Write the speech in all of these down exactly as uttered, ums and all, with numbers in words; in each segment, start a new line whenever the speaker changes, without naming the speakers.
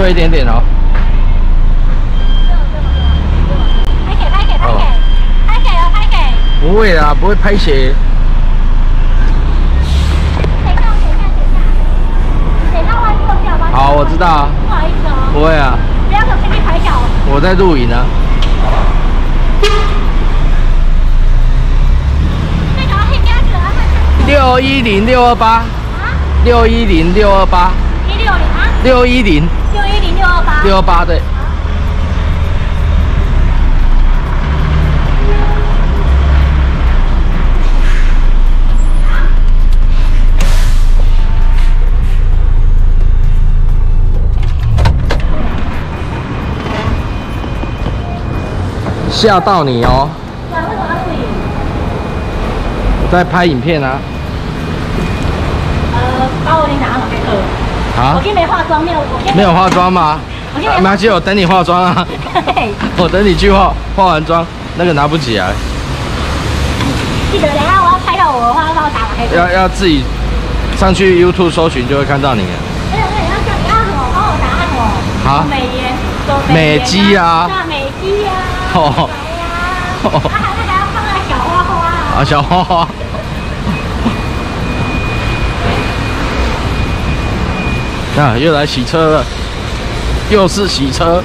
推一点点哦。
拍给拍给拍给拍给哦拍给。
不会啦，不会拍血。
等一下，等一下，等一下，等一下，万一漏掉吗？
好，我知道啊。
不好意思哦。
不会啊。
不要给我随便拍脚。
我在录影呢。
那个黑鸭子啊，
六一零六二八。啊？六一零六二八。
一六零啊？
六一零。
六一零六二八。
六二八对。吓到你哦！
对，为什么要录影？
我在拍影片啊。
呃，把我脸打上这个。
啊？
我今天没化妆，没有，我今天
没有化妆吗？
我今天
没关系，我等你化妆啊。我等你去化，化完妆那个拿不起来。
记得等下我要拍到我的话，要帮我打黑。
要要自己上去 YouTube 搜寻就会看到你了。
没有没有，要叫你要什么？帮我打按钮。
好。
美颜。
美肌啊。
那美肌啊。
哦。
啊，还那个要放那小花花啊。
啊，小花花。啊，又来洗车了，又是洗车。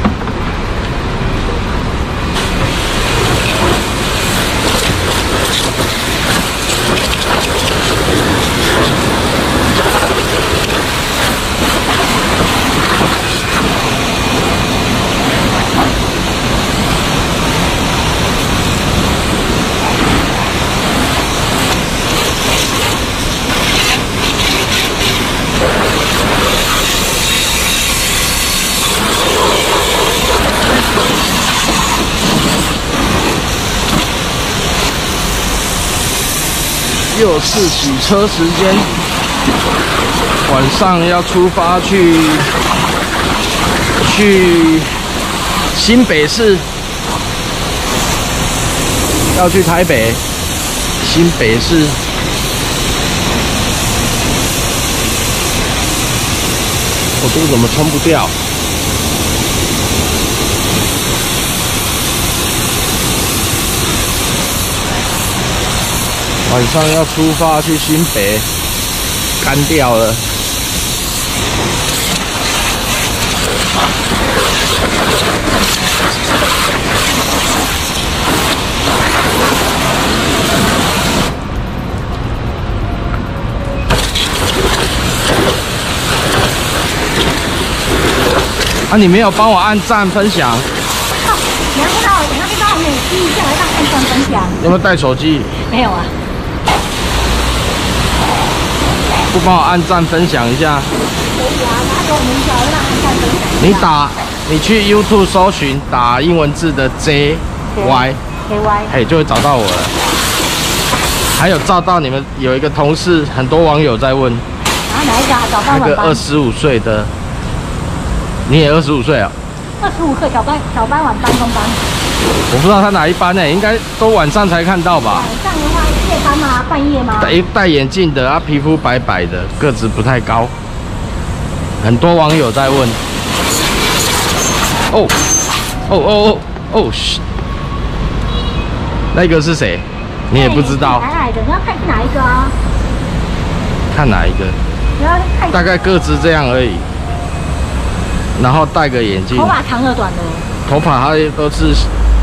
又是洗车时间，晚上要出发去去新北市，要去台北，新北市。我这个怎么冲不掉？晚上要出发去新北，干掉了。啊，你没有帮我按赞分享？哦，
你要知道，你要去帮我美肌一下，来让按赞分享。
有没有带手机？
没有啊。
不帮我按赞分享一下？
可以啊，拿给我名字，我让按赞分享。
你打，你去 YouTube 搜寻打英文字的 J Y
J Y，
嘿，就会找到我了。还有照到你们有一个同事，很多网友在问，
然后哪一个啊？早班
那
晚班？
个二十五岁的，你也二十五岁啊？
二十五岁，早班、早班、晚班、中班。
我不知道他哪一班呢、欸，应该都晚上才看到吧？
晚上的话，夜班吗？半夜吗？
戴戴眼镜的啊，皮肤白白的，个子不太高。很多网友在问。哦，哦哦哦哦，那个是谁？你也不知道。
哪来的？你要看是哪一个啊？
看哪一个？
你要看。
大概个子这样而已。然后戴个眼镜。
头发长的短的？
头发它都是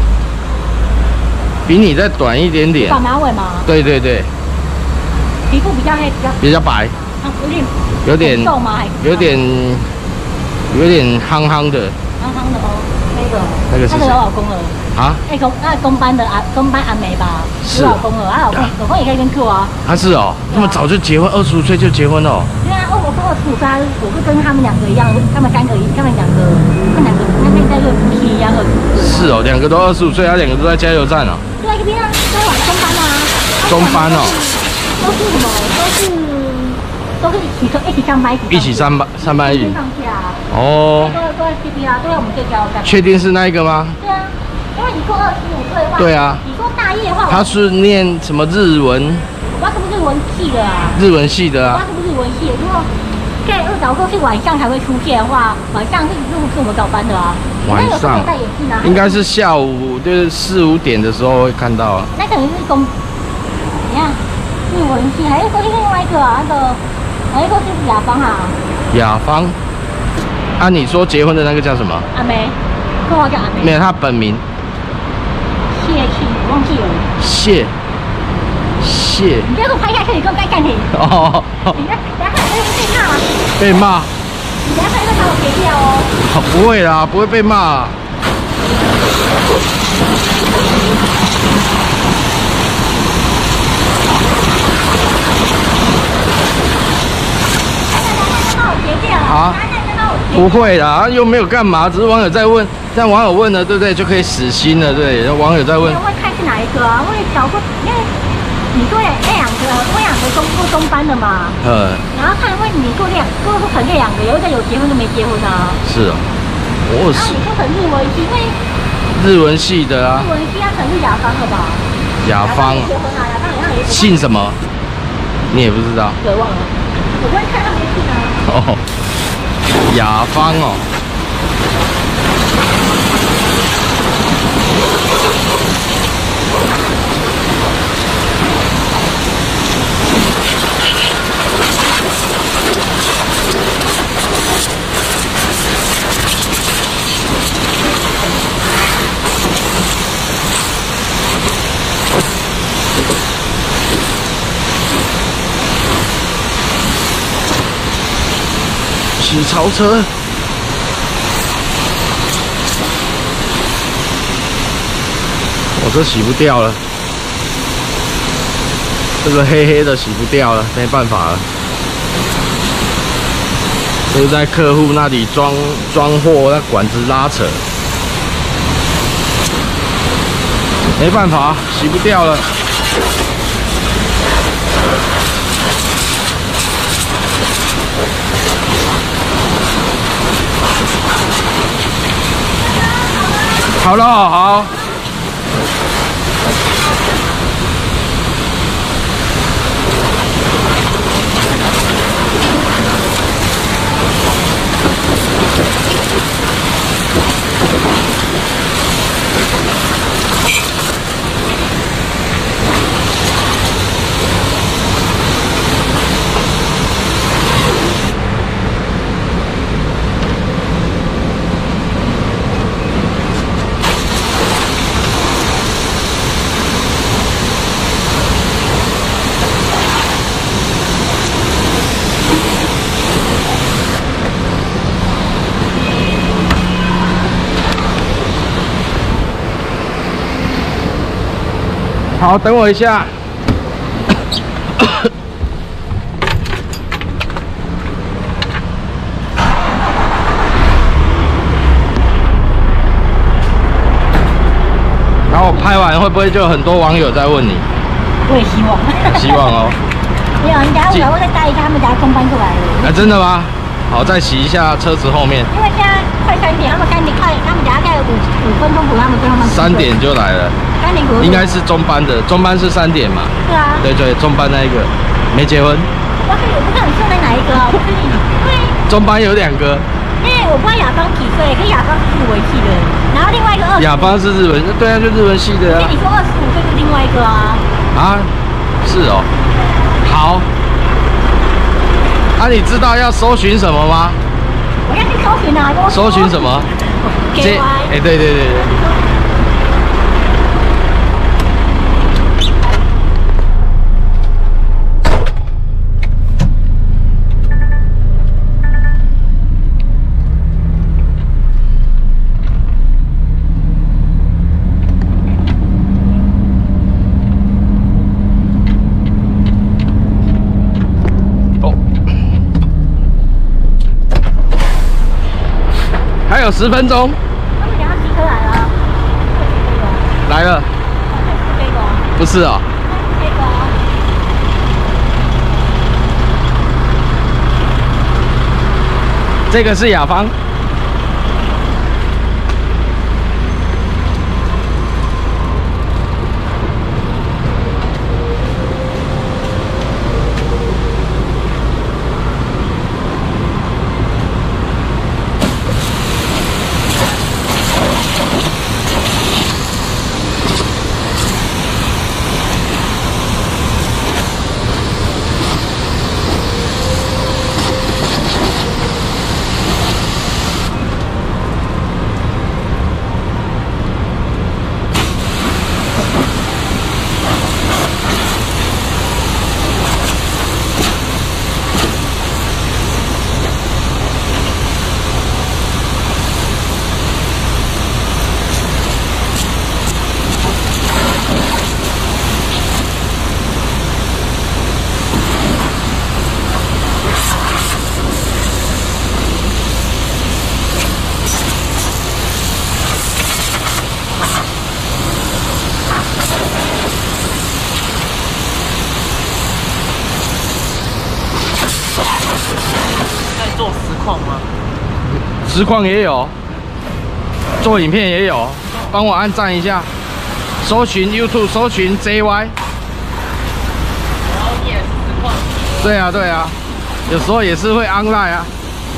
比你再短一点点。
短马尾吗？对
对对。
皮肤比较黑，比较
比较白。
啊，有点
有点
瘦吗？
有点有点憨憨的。
憨憨的哦，那个
那个是谁？
她的老公了。
啊？
哎公那公班的啊，公班阿梅吧，有老公了，啊老公老公也可以跟做啊。
他是哦，他们早就结婚，二十五岁就结婚了。
对啊，我跟二十五岁，我是跟他们两个一样，他们三个一，他们两个，他们两个那那那个夫妻一样二十五岁。
是哦，两个都二十五岁，他两个都在加油站哦。
对啊，这边啊，都往中班啊。
中班哦。
都是什么？都是都是一起上一起上班
一起上班上班一起
上下啊。
哦。
都都在 C P 啊，都在我们这加油站。
确定是那一个吗？
对啊。因为你说二十五岁的话，
对啊，
你说大业的话，
他是念什么日文？
我不知道是不是日文系的啊？
日文系的啊。
我不知道是不是日文系的，如果对，如果说是晚上才会出现的话，晚上是是是我们早班的啊。
晚上
戴眼镜啊，
应该是下午，就是四五点的时候会看到啊。
那可能是公，怎样？日文系还是说是另外一个啊？那个还是说是雅芳啊？
雅芳。啊，你说结婚的那个叫什么？
阿梅，跟我叫阿梅。
没有，他本名。
谢庆，我忘记了。
谢。谢。
你不要给我拍下去，你给我盖干你。
哦。
你等下看会被骂。
被骂。
你等下看会把我截掉哦。
不会啦，不会被骂啦。好，不会啦，又没有干嘛，只是网友在问，但网友问了，对不对？就可以死心了，对。网友在问。
会看是哪一个啊？因为小过，因为你做两那两个，我两个中做中班的嘛。嗯。然后看，因为你做两，做不成这两个，有一个有结婚，就没结婚啊。
是啊。我是。
然后你做成日文系，因为。
日文系的啊。
日文系要成是雅芳的吧？
雅芳。
结婚啊，雅芳好像也。
姓什么？你也不知道。
对，忘了。我不会看他们姓啊。
哦。雅芳哦。洗槽车，我这洗不掉了，这个黑黑的洗不掉了，没办法了。就是在客户那里装装货，那管子拉扯，没办法，洗不掉了。好了，好。好，等我一下。然后我拍完会不会就有很多网友在问你？
我也希望。
希望哦。
没有，人家我会再带一下他们家中班过来了。
啊，真的吗？好，再洗一下车子后面。
因为现在快三点，他们三点快，他们等下再五五分钟补他们跟他们。
三点就来了。
三点补。
应该是中班的，中班是三点嘛？
对啊。对
对，中班那一个没结婚。
我是我不知道你说的哪一个啊？我是因为
中班有两个。
因为我不知道雅芳几岁，可是雅芳是日文系的，然后另外一个二。
雅芳是日文，对啊，就日文系的啊。
跟你说二十五岁是另外一个啊。
啊，是哦。好。啊，你知道要搜寻什么吗？
我要去搜寻啊！
搜寻什么？
K Y。
哎，对对对对。还有十分钟。
他们等下骑车来了。
来了。不是啊。这个是雅芳。
做实况吗？
实况也有，做影片也有，帮我按赞一下，搜寻 YouTube 搜寻 J Y。然后你也是实况？对啊对啊，有时候也是会 online 啊。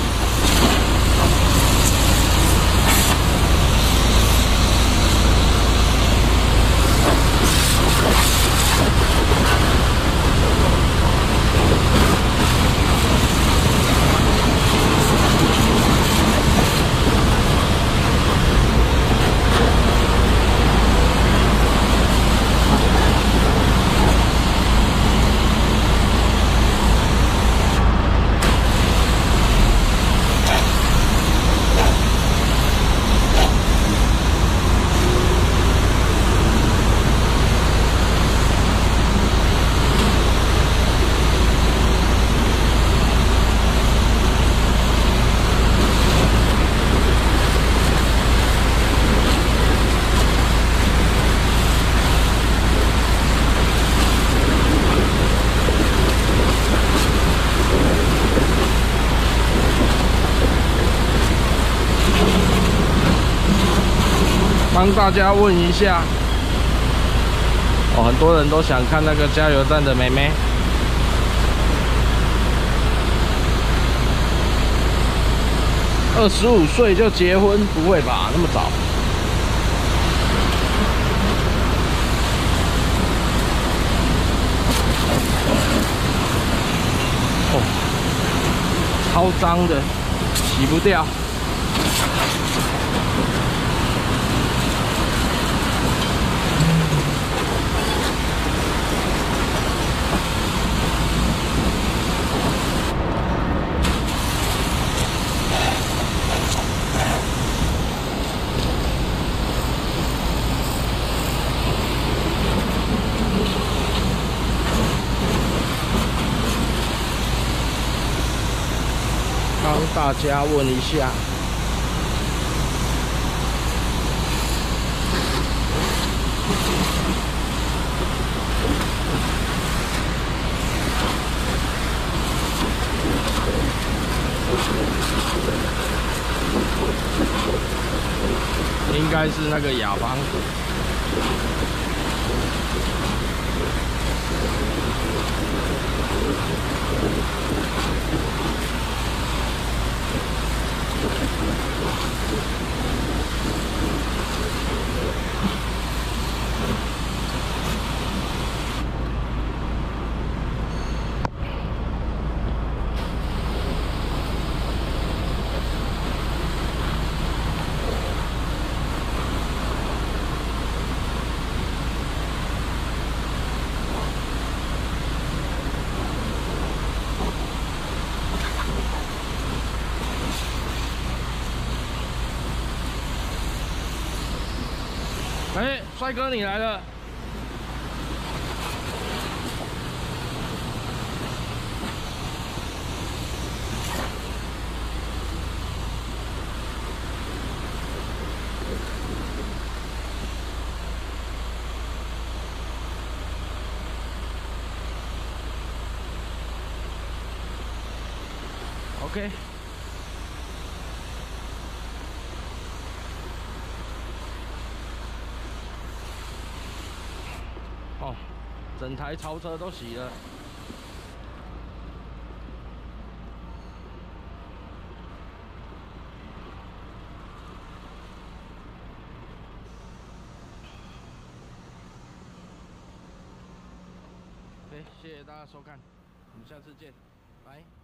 帮大家问一下，哦，很多人都想看那个加油站的妹妹。二十五岁就结婚，不会吧？那么早？哦，超脏的，洗不掉。 帮大家问一下，应该是那个雅芳。 哎，帅哥，你来了。OK。 哦，整台超车都洗了。OK，谢谢大家收看，我们下次见，拜。